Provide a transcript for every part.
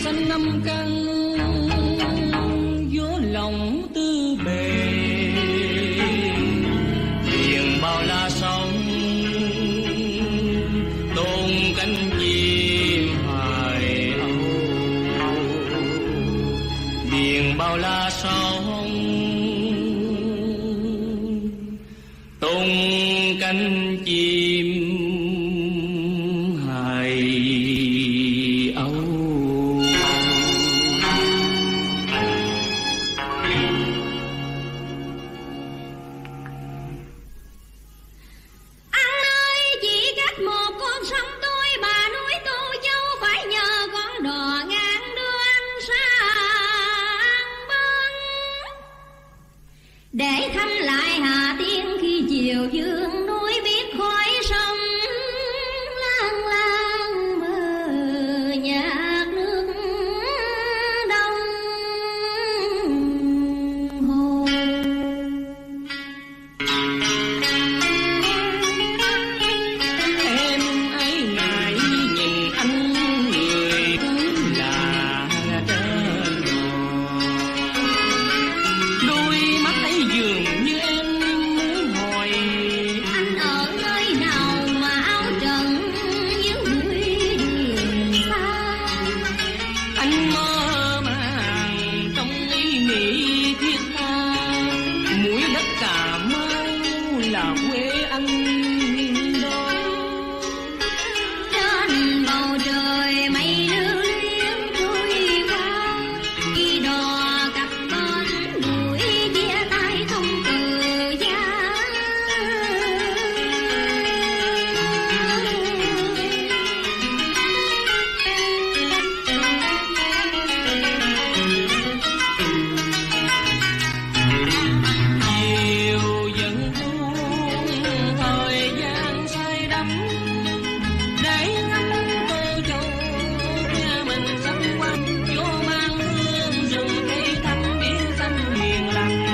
xanh năm căn vô lòng tư bề, biển bao la sóng tôn cánh chim hải âu, biển bao la sóng tôn cánh chim hải âu. Để thăm lại Hà Tiên khi chiều dương núi biết khói sông lang lang mơ nhạt nước đông hồ. Em ấy ngại nhìn anh người là trên đôi mắt ấy dường như em muốn hỏi Anh ở nơi nào mà áo trần những núi đường xa. anh mơ màng trong ý nghĩ thiết tha, mũi đất Cà Mau là quê anh đó. Trên bầu trời mây lưu luyến trôi qua, khi đò cặp bên núi chia tay không từ giá. Chiều dần buông thời gian say đắm, để ngắm Tô Châu nhà mình sắp quanh vô mang hương rừng cây thắm biển xanh hiền lành.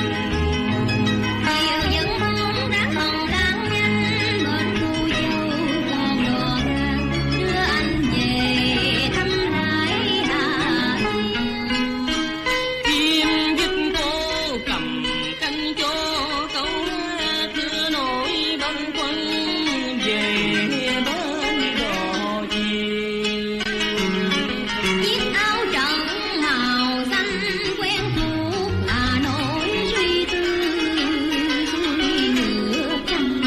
Chiều dần buông đã còn đang nhanh, bên cô dâu còn đò ngang đưa anh về thăm lại Hà Tiên. Chim dứt cô cầm cánh cho câu hát đưa nỗi bâng khuâng về bên đò chiều. Chiếc áo trần màu xanh quen thuộc là nỗi suy tư xuôi ngược trăm.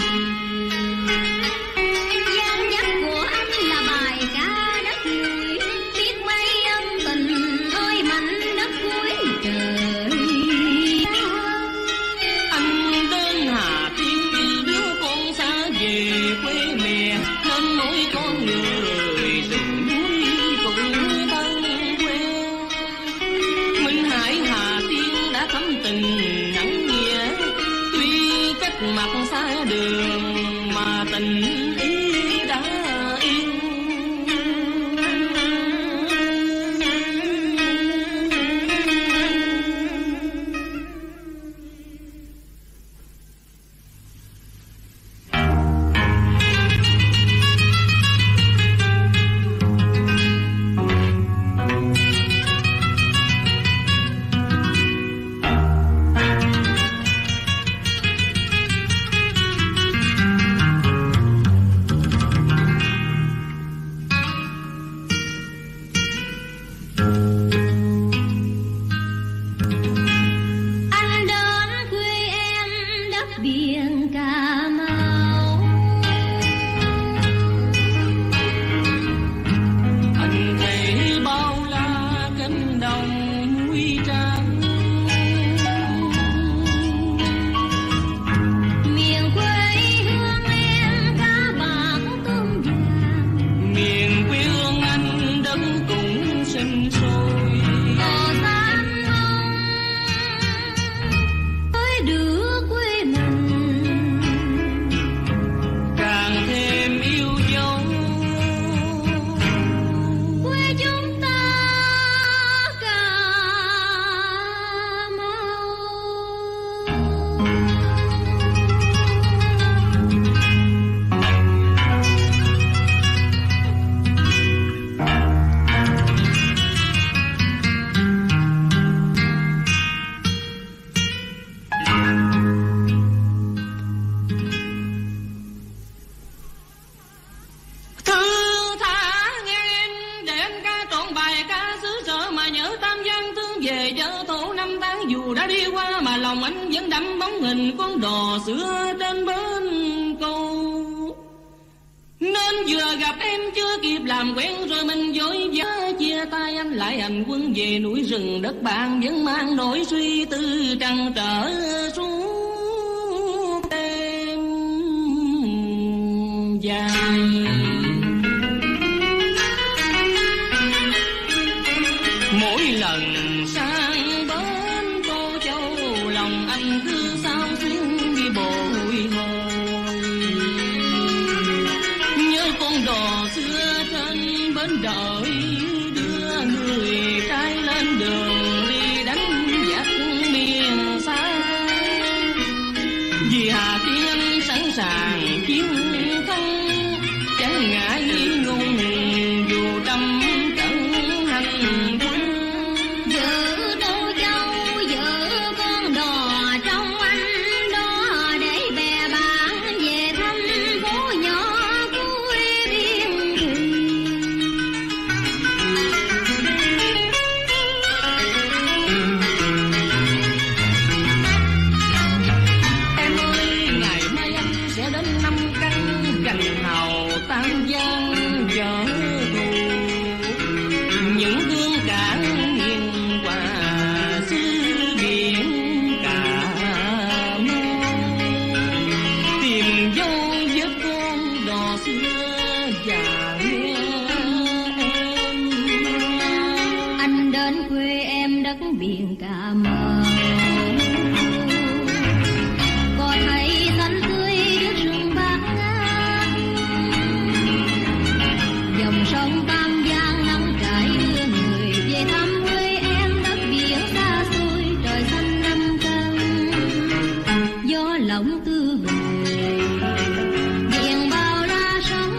Dáng dấp của anh là bài ca đất núi, biết mấy ân tình ôi mảnh đất cuối trời. Anh đến Hà Tiên vì đứa con xa về quê mẹ, nên mỗi con người rừng núi cùng thân quen. Minh Hải Hà Tiên đã thắm tình nặng nghĩa, tuy cách mặt xa đường mà tình ý đã yên. Anh đến quê em đất biển Cà Mau. Anh thấy bao la cánh đồng núi trắng, Miền quê hương em cá bạc tôm vàng, miền quê hương anh đất cũng sinh sôi. cò xanh ông với đứa quê mình Càng thêm yêu dấu quê chúng ta Cà Mau. in đậm bóng hình con đò xưa trên bến câu. Nên vừa gặp em chưa kịp làm quen rồi mình vội vã chia tay, anh lại hành quân về núi rừng đất bạn, vẫn mang nỗi suy tư trăn trở suốt đêm dài. Mỗi lần sang bến Cô Châu, lòng anh cứ sao xuyên đi bồi hồi, nhớ con đò xưa trên bến đợi đưa người trai lên đường đi đánh giặc miền xa. Vì Hà Tiên sẵn sàng chiến thắng, chẳng ngại ngùng dù trăm trận hành quân. Giữ Tô Châu, giữ con đò trong anh đó, để bè bạn về thăm phố nhỏ cuối biên thùy. Em ơi, ngày mai anh sẽ đến Năm Căn, gành hào Tam Giang vợ thù. Những thương cảng hiền hòa xứ biển Cà Mau, tìm dấu vết con đò xưa và nghe em. Anh đến quê em đất biển Cà Mau, có thấy xanh tươi đất rừng bát ngát, dòng sông Tam Giang nắng trải đưa người về thăm quê em đất biển xa xôi. Trời xanh Năm Căn, gió lộng tư bề, biển bao ra sóng,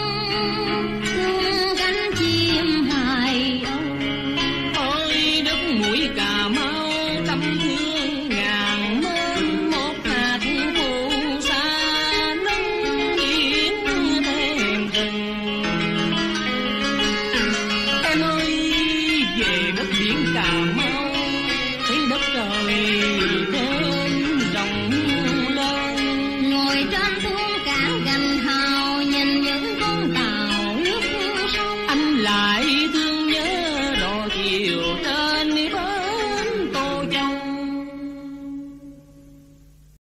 tung cánh chim hải âu. Ôi đất mũi Cà Mau tâm thương ngàn mến, một hạt phù sa nắng biển thêm rừng. Em ơi, về đất biển Cà Mau thấy đất trời thêm rộng lớn. Ngồi trên thung cảng gành hào